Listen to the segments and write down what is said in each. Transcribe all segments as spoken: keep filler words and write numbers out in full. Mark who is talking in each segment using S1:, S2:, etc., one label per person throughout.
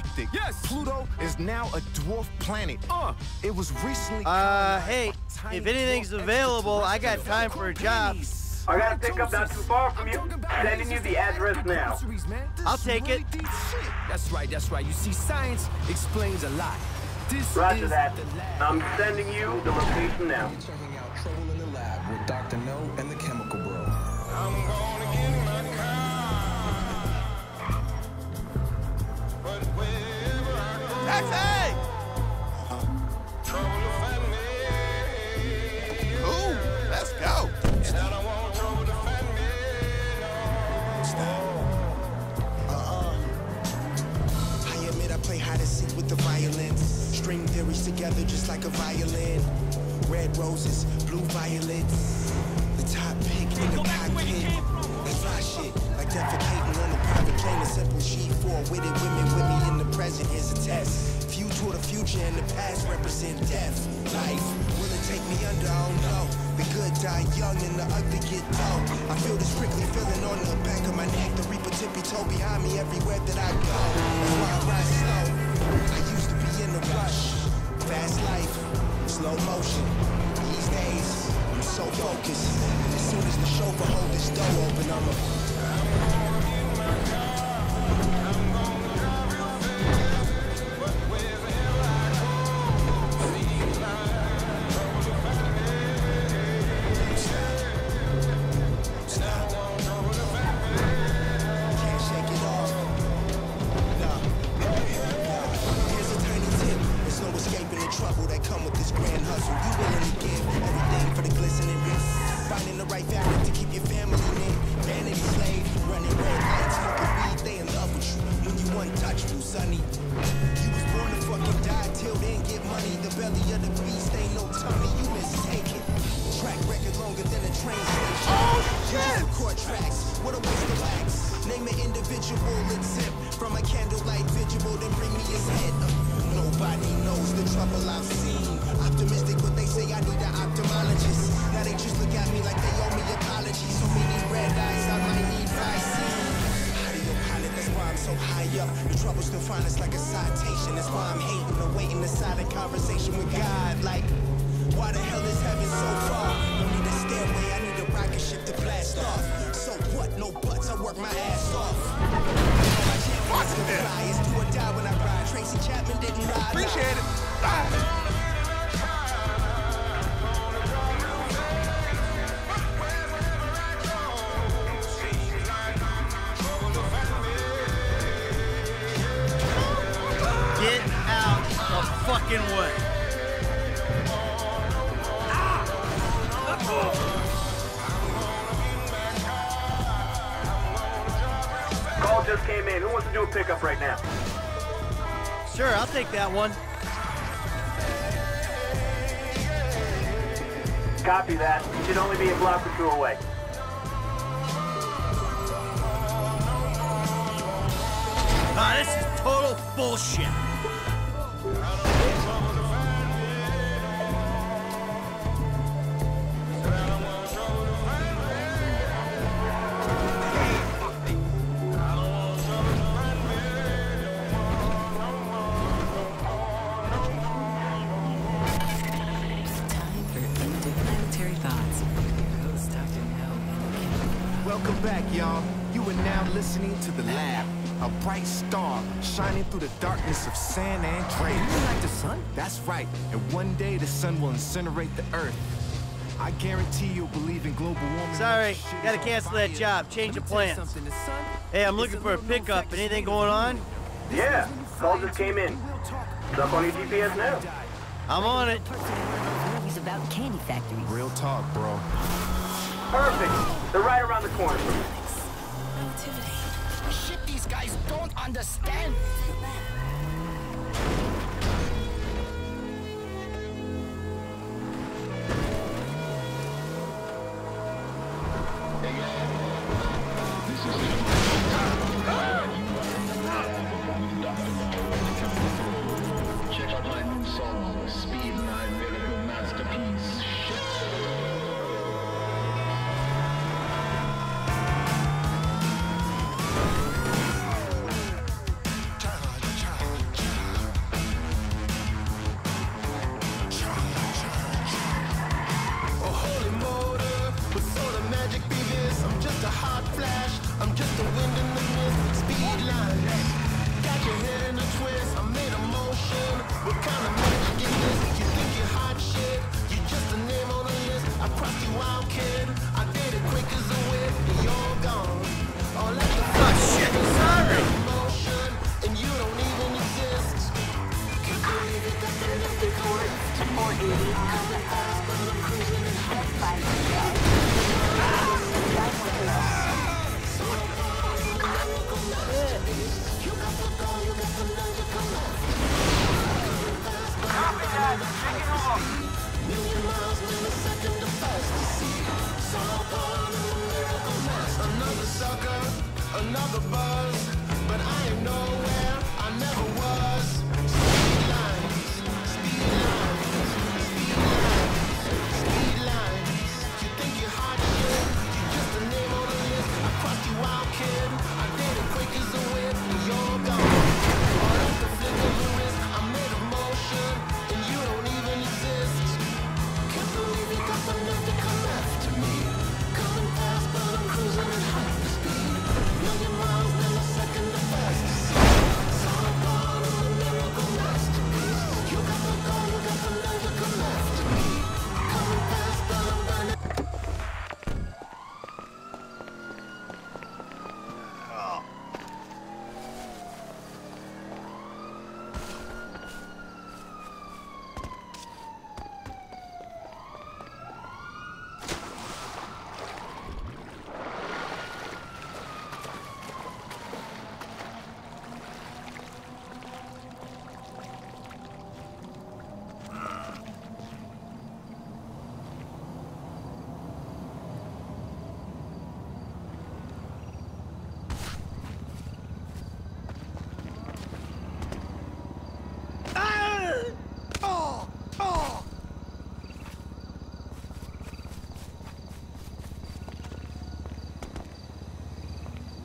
S1: galactic. Yes. Pluto is now a dwarf planet. Uh, it was recently.
S2: Uh, hey, if anything's available, I got time for a job.
S3: I got a pickup not too far from you. Sending you the address now.
S2: I'll take it.
S1: That's right, that's right. You see, science explains a lot. This
S3: Roger
S1: is
S3: that.
S1: the lab.
S3: I'm sending you the location now.
S4: You're checking out Trouble in the Lab with Doctor No and the Chemical Bro.
S5: I'm gonna get in my car, but wherever I go,
S6: Taxi!
S5: trouble will find me.
S6: Ooh, let's go.
S5: And I don't want trouble to find me.
S7: I admit I play hide and seek with the violence. String theories together just like a violin. Red roses, blue violets. The top pick in the cockpit. That's fly shit, like defecating on a private plane. A simple sheet for witted women with me in the present. Here's a test. Few toward the future and the past represent death. Life, will it take me under? I don't know. The good die young and the ugly get dull. I feel this prickly feeling on the back of my neck. The reaper tippy toe behind me everywhere that I go. That's why I ride slow. I used to be in the rush. Fast life, slow motion. These days, I'm so focused. As soon as the chauffeur hold this door open, I'm a Can't shake it off. Nah. Here's a tiny tip. There's no escaping the trouble that come with this grand hustle. You willing to give everything for the glistening bits. Finding the right family to keep your family in. Vanity slave, running red lights, smoking weed. They in love with you when you untouchable, sonny. You was born to fucking die till then get money. The belly of the beast ain't no tummy. You mistaken. Track record longer than a train station.
S6: Oh, shit!
S7: Court tracks, what a waste of wax. Name an individual exempt from a candlelight vigil, then bring me his head. Uh, nobody knows the trouble I've seen. Optimistic, but they say I need an ophthalmologist. Now they just look at me like they owe me apology. So many red eyes, I might need Visine. Audio pilot, that's why I'm so high up. The trouble still find us like a citation. That's why I'm hating or waiting inside a conversation with God. Like, why the hell is heaven so far? Don't need a stairway, I need a rocket ship to blast off. So what? No buts, I work my ass off. My champions can fly, it's do or die when I ride. Tracy Chapman didn't ride.
S6: Appreciate it. Ah.
S2: Get out the fucking way.
S3: Call just came in. Who wants to do a pickup right now?
S2: Sure, I'll take that one.
S3: Copy that. You should only be a block or two away.
S2: Ah, this is total bullshit.
S1: Welcome back, y'all. You are now listening to The Lab, a bright star shining through the darkness of San Andreas. You like the sun? That's right. And one day the sun will incinerate the earth. I guarantee you'll believe in global warming.
S2: Sorry, gotta cancel that job. Change of plans. Hey, I'm looking for a pickup. Anything going on?
S3: Yeah, call just came in. It's up on your G P S now.
S2: I'm on it.
S8: Movies about candy factories.
S1: Real talk, bro.
S3: Perfect. They're right around the corner.
S8: Relativity.
S6: Shit, these guys don't understand.
S4: Check out my new song, Speed nine Lyrical Masterpiece.
S7: What kind of magic is this? You think you're hot shit? You're just a name on the list. I crossed you out, kid. I did it quick as a whip, and you're gone. All at the
S2: Oh shit, sorry.
S7: motion, and you don't even exist. Can't believe it, that's enough to go to four eighty. Coming fast, but I'm cruising in hot five. Another sucker, another buzz, but I ain't nowhere, I never was. Speed lines, speed lines, speed lines, speed lines. You think you're hot shit? You're just a name on the list. I crossed you out, kid. I did it quick as a whip, and you're gone. All at the flick of a wrist, I made a motion, and you don't even exist. Can't believe you got the nerve to come after me. Coming fast, but I'm cruising at high speed. Million miles, never second to fast. Saw a ball on a miracle masterpiece. You got the goal, you got the nerve to come after me. Coming fast, but I'm burning.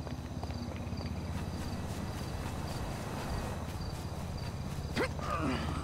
S6: Ugh.